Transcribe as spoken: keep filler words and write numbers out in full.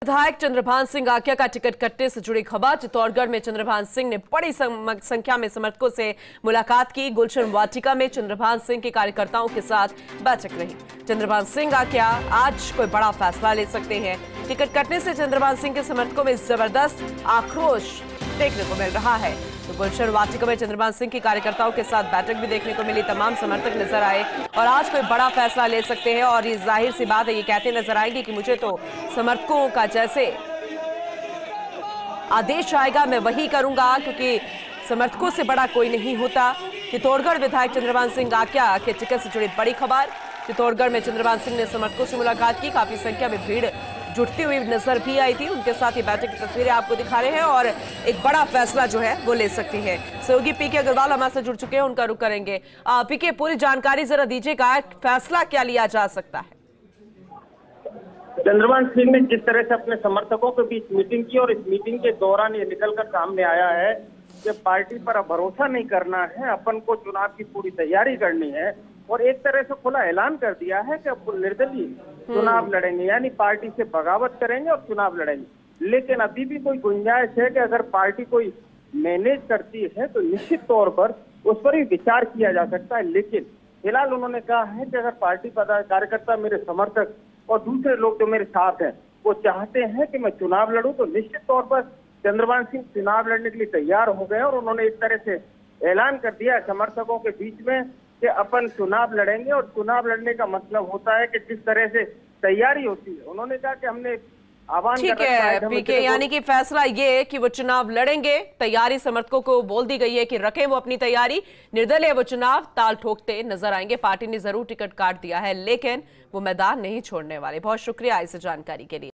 विधायक चंद्रभान सिंह आक्या का टिकट कटने से जुड़ी खबर। चित्तौड़गढ़ में चंद्रभान सिंह ने बड़ी संख्या में समर्थकों से मुलाकात की। गुलशन वाटिका में चंद्रभान सिंह के कार्यकर्ताओं के साथ बैठक रही। चंद्रभान सिंह आक्या आज कोई बड़ा फैसला ले सकते हैं। टिकट कटने से चंद्रभान सिंह के समर्थकों में जबरदस्त आक्रोश देखने को मिल रहा है। तो गुलशन वाटिका में चंद्रभान सिंह के कार्यकर्ताओं के साथ बैठक भी देखने को मिली। तमाम समर्थक नजर आए और आज कोई बड़ा फैसला ले सकते हैं। और ये जाहिर सी बात है, ये कहते नजर आएंगे कि मुझे तो समर्थकों का जैसे आदेश आएगा मैं वही करूंगा, क्योंकि समर्थकों से बड़ा कोई नहीं होता। चित्तौड़गढ़ विधायक चंद्रभान सिंह आक्या के टिकट से जुड़ी बड़ी खबर। चित्तौड़गढ़ में चंद्रभान सिंह ने समर्थकों से मुलाकात की। काफी संख्या में भीड़ जुटती हुई नजर भी आई थी। उनके साथ ही बैठक की तस्वीरें आपको दिखा रहे हैं और एक बड़ा फैसला जो है वो ले सकती है। सहयोगी पीके अग्रवाल हमारे से जुड़ चुके हैं, उनका रुख करेंगे। पीके, पूरी जानकारी जरा दीजिएगा, फैसला क्या लिया जा सकता है? चंद्रभान सिंह ने जिस तरह से अपने समर्थकों के बीच मीटिंग की और इस मीटिंग के दौरान ये निकलकर सामने आया है कि पार्टी पर अब भरोसा नहीं करना है, अपन को चुनाव की पूरी तैयारी करनी है और एक तरह से खुला ऐलान कर दिया है कि अब निर्दलीय चुनाव लड़ेंगे, यानी पार्टी से बगावत करेंगे और चुनाव लड़ेंगे। लेकिन अभी भी कोई गुंजाइश है कि अगर पार्टी कोई मैनेज करती है तो निश्चित तौर पर उस पर भी विचार किया जा सकता है। लेकिन फिलहाल उन्होंने कहा है कि अगर पार्टी कार्यकर्ता, मेरे समर्थक और दूसरे लोग जो मेरे साथ हैं वो चाहते हैं कि मैं चुनाव लड़ूं, तो निश्चित तौर पर चंद्रभान सिंह चुनाव लड़ने के लिए तैयार हो गए और उन्होंने इस तरह से ऐलान कर दिया समर्थकों के बीच में कि अपन चुनाव लड़ेंगे। और चुनाव लड़ने का मतलब होता है कि जिस तरह से तैयारी होती है, उन्होंने कहा कि हमने आह्वान ठीक है पीके, यानी कि फैसला ये कि वो चुनाव लड़ेंगे। तैयारी समर्थकों को बोल दी गई है कि रखें वो अपनी तैयारी। निर्दलीय वो चुनाव ताल ठोकते नजर आएंगे। पार्टी ने जरूर टिकट काट दिया है लेकिन वो मैदान नहीं छोड़ने वाले। बहुत शुक्रिया इस जानकारी के लिए।